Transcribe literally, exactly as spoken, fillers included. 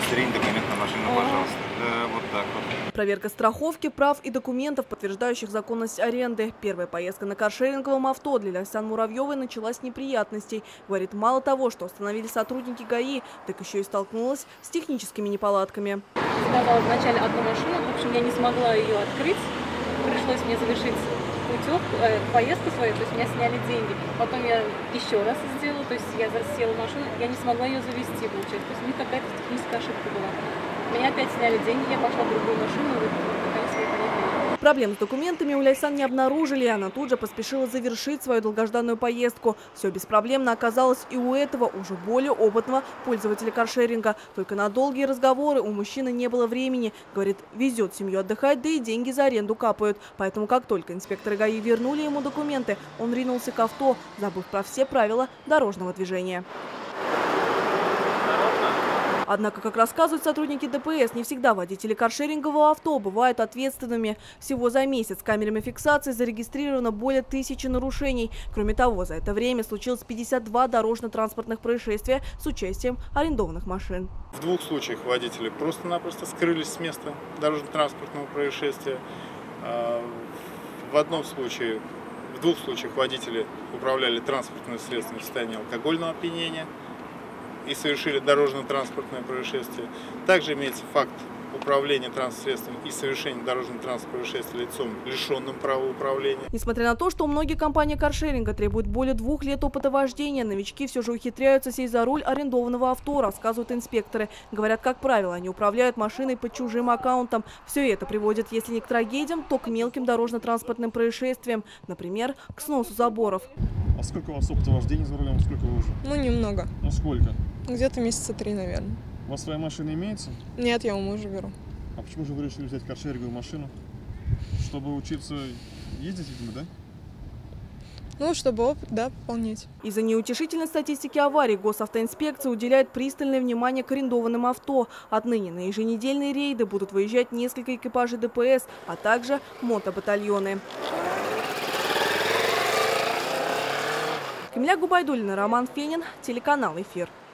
удостоверение, документ на машину, пожалуйста. Да, вот так вот. Проверка страховки, прав и документов, подтверждающих законность аренды. Первая поездка на каршеринговом авто для Ляйсан Муравьевой началась с неприятностей. Говорит, мало того, что остановили сотрудники ГАИ, так еще и столкнулась с техническими неполадками. Сказала вначале одну машину, в общем, я не смогла ее открыть. Пришлось мне завершить путевку, э, поездку свою, то есть меня сняли деньги. Потом я еще раз сделала, то есть я села в машину, я не смогла ее завести, получается. То есть у них какая-то техническая ошибка была. Меня опять сняли деньги, я пошла в другую машину, и вот наконец я поехала. Проблем с документами у Ляйсан не обнаружили, и она тут же поспешила завершить свою долгожданную поездку. Все беспроблемно оказалось и у этого уже более опытного пользователя каршеринга. Только на долгие разговоры у мужчины не было времени. Говорит, везет семью отдыхать, да и деньги за аренду капают. Поэтому как только инспекторы ГАИ вернули ему документы, он ринулся к авто, забыв про все правила дорожного движения. Однако, как рассказывают сотрудники ДПС, не всегда водители каршерингового авто бывают ответственными. Всего за месяц камерами фиксации зарегистрировано более тысячи нарушений. Кроме того, за это время случилось пятьдесят два дорожно-транспортных происшествия с участием арендованных машин. В двух случаях водители просто-напросто скрылись с места дорожно-транспортного происшествия. В одном случае, в двух случаях водители управляли транспортным средством в состоянии алкогольного опьянения и совершили дорожно-транспортное происшествие. Также имеется факт управления транспортным и совершения дорожно-транспортного происшествия лицом, лишенным права управления. Несмотря на то, что многие компании каршеринга требуют более двух лет опыта вождения, новички все же ухитряются сесть за руль арендованного авто, рассказывают инспекторы. Говорят, как правило, они управляют машиной под чужим аккаунтом. Все это приводит, если не к трагедиям, то к мелким дорожно-транспортным происшествиям. Например, к сносу заборов. А сколько у вас опыта вождения за рулем? Сколько вы уже? Ну, немного. Ну, сколько? Где-то месяца три, наверное. У вас своя машина имеется? Нет, я у мужа беру. А почему же вы решили взять каршеринговую машину? Чтобы учиться ездить, видимо, да? Ну, чтобы опыт, да, пополнять. Из-за неутешительной статистики аварий госавтоинспекция уделяет пристальное внимание к арендованным авто. Отныне на еженедельные рейды будут выезжать несколько экипажей ДПС, а также мотобатальоны. Камиля Губайдуллина, Роман Фенин, телеканал «Эфир».